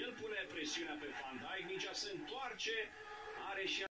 El pune presiunea pe Van Dijk, mingea se întoarce, are și